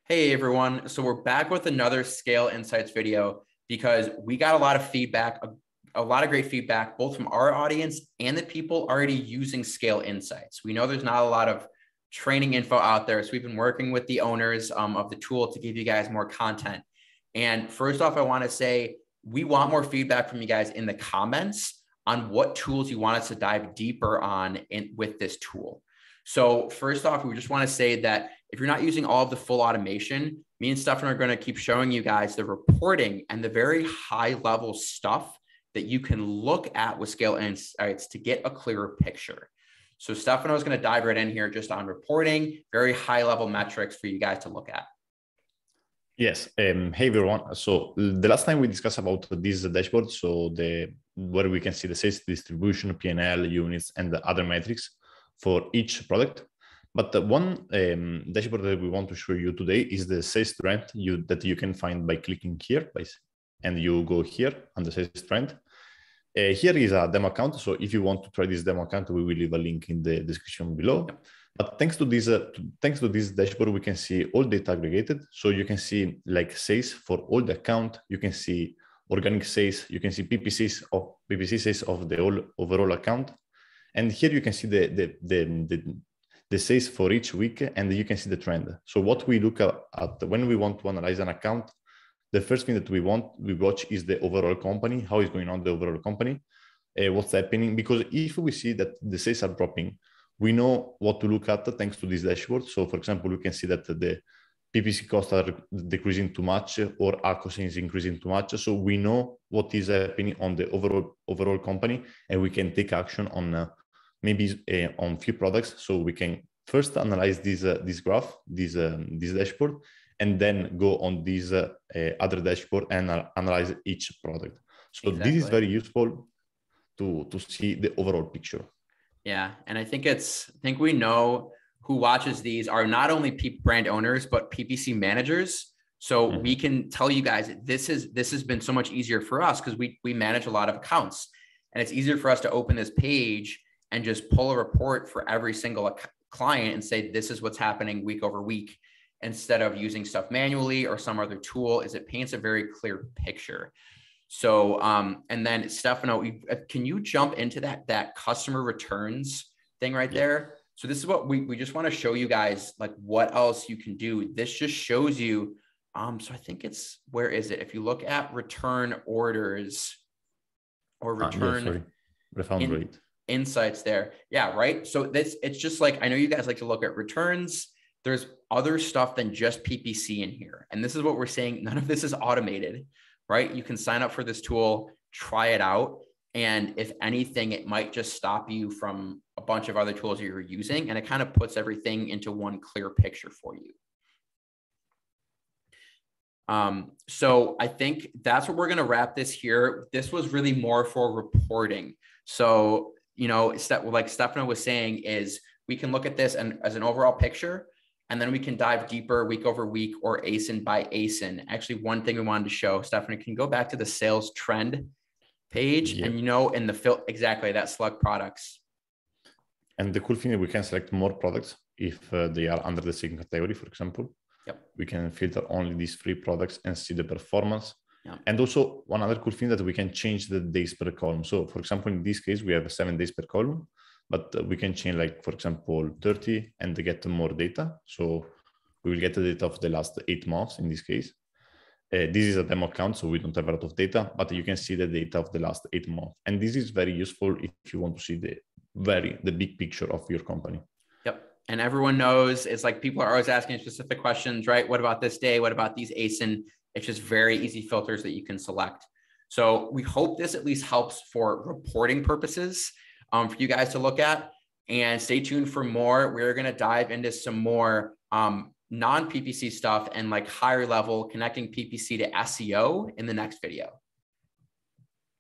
Hey everyone, so we're back with another Scale Insights video because we got a lot of feedback, a lot of great feedback, both from our audience and the people already using Scale Insights. We know there's not a lot of training info out there, so we've been working with the owners of the tool to give you guys more content. And first off, I want to say we want more feedback from you guys in the comments on what tools you want us to dive deeper on with this tool. So first off, we just want to say that if you're not using all of the full automation, me and Stefan are going to keep showing you guys the reporting and the very high level stuff that you can look at with Scale Insights to get a clearer picture. So Stefano is going to dive right in here just on reporting, very high level metrics for you guys to look at. Yes. Hey everyone. So the last time we discussed about this dashboard, so where we can see the sales distribution, P&L, units, and the other metrics for each product. But the one dashboard that we want to show you today is the sales trend that you can find by clicking here, and you go here on the sales trend. Here is a demo account. So if you want to try this demo account, we will leave a link in the description below. Yep. But thanks to this dashboard, we can see all data aggregated. So you can see like sales for all the account. You can see organic sales. You can see PPC sales of the overall account. And here you can see the sales for each week, and you can see the trend. So what we look at when we want to analyze an account, the first thing that we watch is the overall company, how is going on the overall company, what's happening. Because if we see that the sales are dropping, we know what to look at thanks to this dashboard. So for example, we can see that the PPC costs are decreasing too much or ACOS is increasing too much. So we know what is happening on the overall company, and we can take action on maybe on few products. So we can first analyze this graph, this dashboard, and then go on this other dashboard and analyze each product. So exactly. This is very useful to see the overall picture. Yeah, and I think we know who watches these are not only brand owners but PPC managers. So we can tell you guys this has been so much easier for us because we manage a lot of accounts, and it's easier for us to open this page and just pull a report for every single client and say, this is what's happening week over week, instead of using stuff manually or some other tool. It paints a very clear picture. So, and then Stefano, can you jump into that customer returns thing right there? So this is what we just want to show you guys, like what else you can do. This just shows you, so I think where is it? If you look at return orders or return refund rate. Insights there. Yeah, right. So it's just like, I know you guys like to look at returns. There's other stuff than just PPC in here. And this is what we're saying. None of this is automated, right? You can sign up for this tool, try it out. And if anything, it might just stop you from a bunch of other tools you're using. And it kind of puts everything into one clear picture for you. So I think that's what we're going to wrap this here. This was really more for reporting. So, like Stefano was saying, is we can look at this as an overall picture, and then we can dive deeper week over week or ASIN by ASIN. Actually, one thing we wanted to show, Stefano, can you go back to the sales trend page? Yep. And in the exactly that select products. And the cool thing is we can select more products if they are under the same category, for example. Yep. We can filter only these 3 products and see the performance. Yep. And also one other cool thing that we can change the days per column. So for example, in this case, we have 7 days per column, but we can change, like, for example, 30 and get more data. So we will get the data of the last 8 months in this case. This is a demo account, so we don't have a lot of data, but you can see the data of the last 8 months. And this is very useful if you want to see the big picture of your company. Yep. And everyone knows it's like people are always asking specific questions, right? What about this day? What about these ASIN? It's just very easy filters that you can select. So we hope this at least helps for reporting purposes for you guys to look at, and stay tuned for more. We're going to dive into some more non-PPC stuff and like higher level connecting PPC to SEO in the next video.